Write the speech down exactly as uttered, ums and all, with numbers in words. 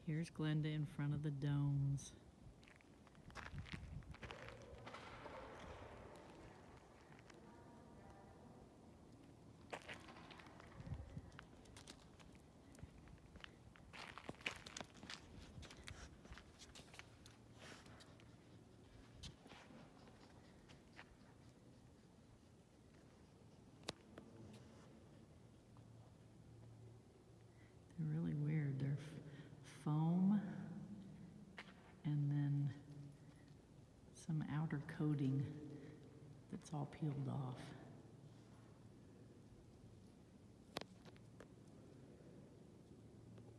Here's Glenda in front of the domes. They're really weird. They're foam and then some outer coating that's all peeled off.